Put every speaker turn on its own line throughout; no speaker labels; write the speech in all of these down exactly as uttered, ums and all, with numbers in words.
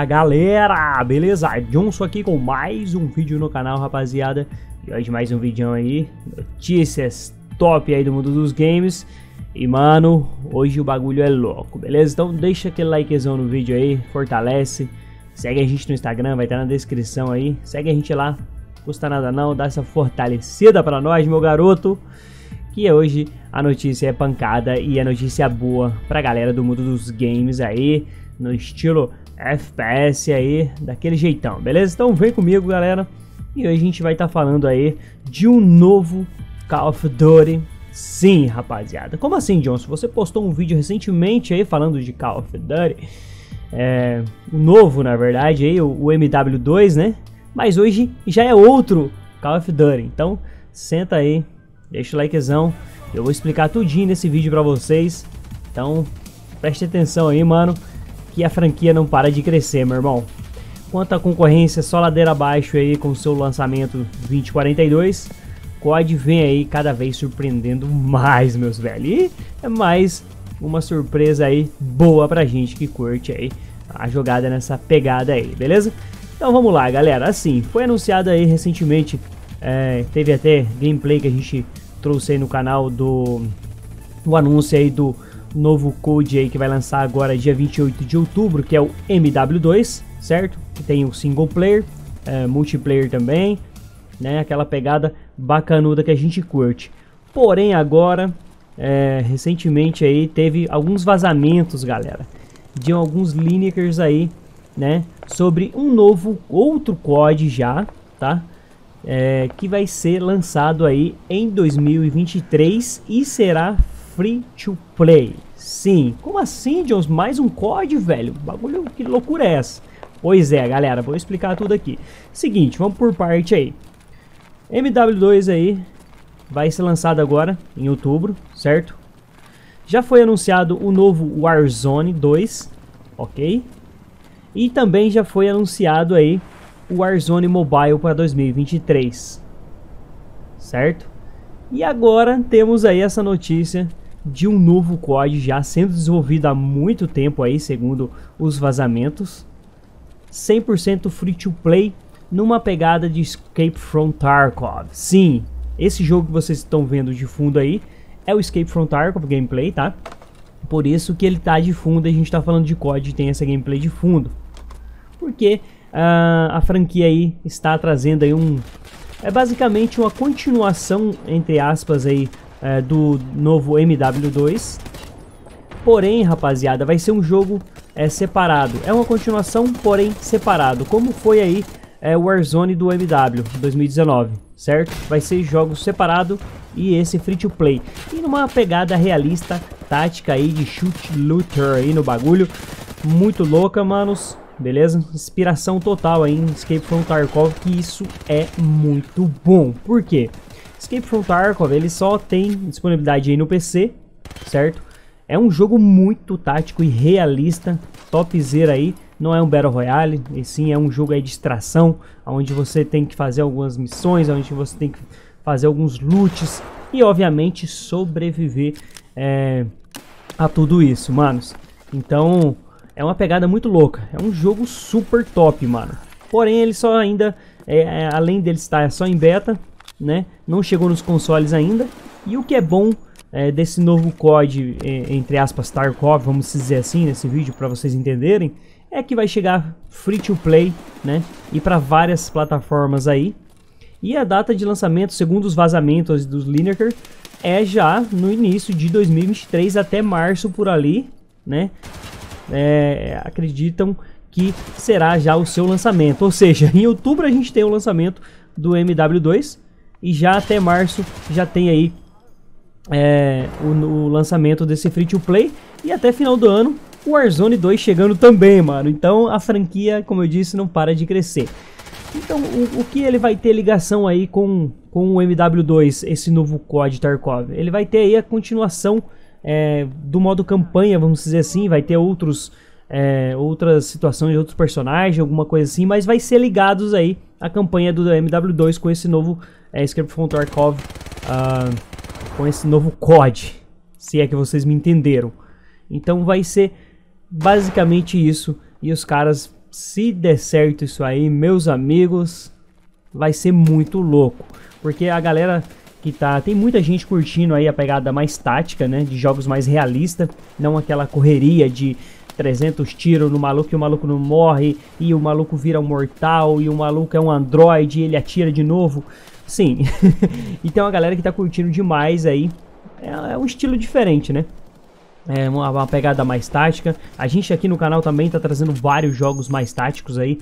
Fala galera, beleza? Johnson aqui com mais um vídeo no canal, rapaziada. E hoje mais um vídeo aí, notícias top aí do mundo dos games. E mano, hoje o bagulho é louco, beleza? Então deixa aquele likezão no vídeo aí, fortalece. Segue a gente no Instagram, vai estar na descrição aí. Segue a gente lá, não custa nada não, dá essa fortalecida pra nós, meu garoto. Que hoje a notícia é pancada e a notícia boa pra galera do mundo dos games aí, no estilo F P S aí, daquele jeitão, beleza? Então vem comigo, galera, e hoje a gente vai estar tá falando aí de um novo Call of Duty. Sim, rapaziada. Como assim, Johnson? Você postou um vídeo recentemente aí falando de Call of Duty, é, o novo, na verdade, aí, o, o M W dois, né? Mas hoje já é outro Call of Duty, então senta aí, deixa o likezão, eu vou explicar tudinho nesse vídeo pra vocês. Então preste atenção aí, mano, que a franquia não para de crescer, meu irmão. Quanto à concorrência, só ladeira abaixo aí com o seu lançamento vinte quarenta e dois. C O D vem aí cada vez surpreendendo mais, meus velhos. E é mais uma surpresa aí boa pra gente que curte aí a jogada nessa pegada aí, beleza? Então vamos lá, galera. Assim, foi anunciado aí recentemente, é, teve até gameplay que a gente trouxe aí no canal do, do anúncio aí do novo code aí que vai lançar agora dia vinte e oito de outubro, que é o M W dois, certo? Que tem o single player, é, multiplayer também, né? Aquela pegada bacanuda que a gente curte. Porém agora, é, recentemente aí teve alguns vazamentos, galera, de alguns leakers aí, né? Sobre um novo, outro C O D já, tá? É, que vai ser lançado aí em dois mil e vinte e três e será free to play. Sim, como assim, Jones? Mais um C O D, velho? Bagulho, que loucura é essa? Pois é, galera, vou explicar tudo aqui. Seguinte, vamos por parte aí. M W dois aí vai ser lançado agora em outubro, certo? Já foi anunciado o novo Warzone dois, ok? E também já foi anunciado aí o Warzone Mobile para dois mil e vinte e três, certo? E agora temos aí essa notícia de um novo C O D já sendo desenvolvido há muito tempo aí, segundo os vazamentos, cem por cento free to play, numa pegada de Escape from Tarkov. Sim, esse jogo que vocês estão vendo de fundo aí é o Escape from Tarkov gameplay, tá? Por isso que ele tá de fundo, a gente tá falando de C O D e tem essa gameplay de fundo, porque uh, a franquia aí está trazendo aí um, é basicamente uma continuação, entre aspas aí, uh, do novo M W dois. Porém, rapaziada, vai ser um jogo é, separado. É uma continuação, porém separado, como foi aí é, o Warzone do M W dois mil e dezenove, certo? Vai ser jogos separado e esse free to play. E numa pegada realista, tática aí de shoot looter aí no bagulho. Muito louca, manos. Beleza? Inspiração total aí em Escape from Tarkov, que isso é muito bom. Por quê? Escape from Tarkov, ele só tem disponibilidade aí no P C, certo? É um jogo muito tático e realista, topzera aí. Não é um Battle Royale, e sim é um jogo aí de extração, onde você tem que fazer algumas missões, onde você tem que fazer alguns loots e obviamente sobreviver é, a tudo isso, manos. Então é uma pegada muito louca, é um jogo super top, mano. Porém ele só ainda, é, é, além dele estar só em beta, né, não chegou nos consoles ainda. E o que é bom é, desse novo C O D, é, entre aspas, Tarkov, vamos dizer assim, nesse vídeo para vocês entenderem, é que vai chegar free to play, né, e para várias plataformas aí. E a data de lançamento, segundo os vazamentos dos Lineker, é já no início de dois mil e vinte e três, até março por ali, né? É, acreditam que será já o seu lançamento, ou seja, em outubro a gente tem o lançamento do M W dois e já até março já tem aí é, o, o lançamento desse free to play, e até final do ano o Warzone dois chegando também, mano. Então a franquia, como eu disse, não para de crescer. Então o, o que ele vai ter ligação aí com, com o M W dois, esse novo C O D Tarkov? Ele vai ter aí a continuação é, do modo campanha, vamos dizer assim. Vai ter outros, é, outras situações, outros personagens, alguma coisa assim, mas vai ser ligados aí a campanha do M W dois com esse novo é, Escape from Tarkov, uh, com esse novo C O D, se é que vocês me entenderam. Então vai ser basicamente isso, e os caras se der certo isso aí, meus amigos, vai ser muito louco. Porque a galera que tá... Tem muita gente curtindo aí a pegada mais tática, né? De jogos mais realistas. Não aquela correria de trezentos tiros no maluco e o maluco não morre. E o maluco vira um mortal. E o maluco é um androide e ele atira de novo. Sim. E tem uma galera que tá curtindo demais aí. É, é um estilo diferente, né? É uma, uma pegada mais tática. A gente aqui no canal também tá trazendo vários jogos mais táticos aí.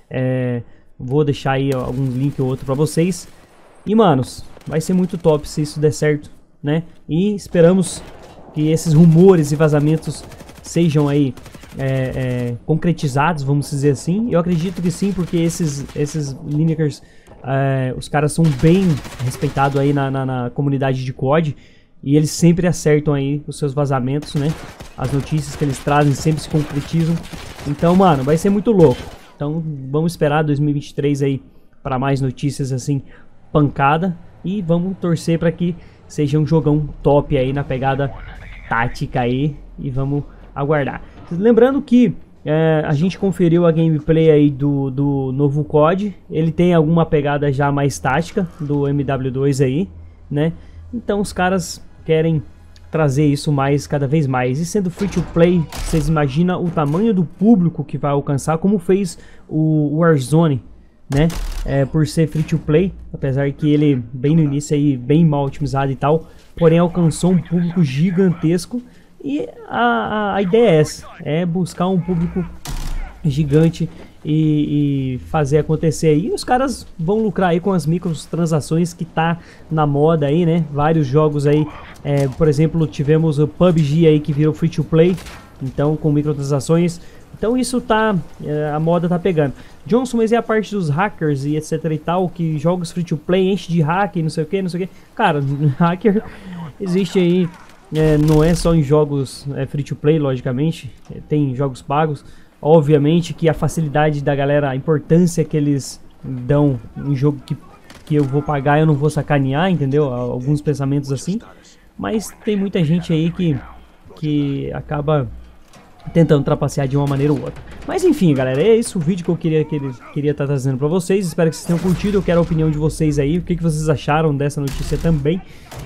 É, vou deixar aí algum link ou outro pra vocês. E manos, vai ser muito top se isso der certo, né? E esperamos que esses rumores e vazamentos sejam aí é, é, concretizados, vamos dizer assim. Eu acredito que sim, porque esses, esses Lineakers, é, os caras são bem respeitados aí na, na, na comunidade de C O D. E eles sempre acertam aí os seus vazamentos, né? As notícias que eles trazem sempre se concretizam. Então, mano, vai ser muito louco. Então, vamos esperar dois mil e vinte e três aí para mais notícias assim, pancada. E vamos torcer para que seja um jogão top aí na pegada tática aí. E vamos aguardar. Lembrando que é, a gente conferiu a gameplay aí do, do novo C O D. Ele tem alguma pegada já mais tática do M W dois aí, né? Então os caras querem trazer isso mais, cada vez mais. E sendo free to play, vocês imaginam o tamanho do público que vai alcançar, como fez o Warzone, né? É, por ser free to play, apesar que ele bem no início aí, bem mal otimizado e tal, porém alcançou um público gigantesco. E a, a, a ideia é essa, é buscar um público gigante e, e fazer acontecer aí. E os caras vão lucrar aí com as microtransações que tá na moda aí, né? Vários jogos aí, é, por exemplo, tivemos o P U B G aí que virou free to play, então com microtransações. Então isso tá, é, a moda tá pegando. Johnson, mas e a parte dos hackers e etc e tal, que jogos free to play enche de hack e não sei o que, não sei o que. Cara, hacker existe aí, é, não é só em jogos é, free to play, logicamente, é, tem jogos pagos. Obviamente que a facilidade da galera, a importância que eles dão em jogo que, que eu vou pagar, eu não vou sacanear, entendeu? Alguns pensamentos assim. Mas tem muita gente aí que, que acaba tentando trapacear de uma maneira ou outra. Mas enfim, galera, é esse o vídeo que eu queria que ele queria estar trazendo pra vocês. Espero que vocês tenham curtido. Eu quero a opinião de vocês aí. O que, que vocês acharam dessa notícia também.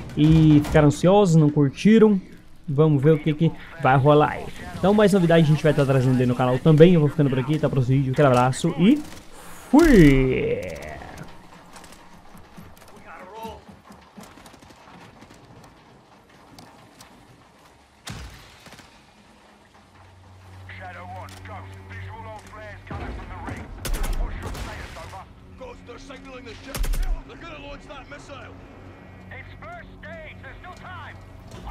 E ficaram ansiosos, não curtiram? Vamos ver o que, que vai rolar aí. Então, mais novidades a gente vai estar trazendo aí no canal também. Eu vou ficando por aqui, tá? Para os vídeos. Um abraço e fui!
It's first stage, there's still time!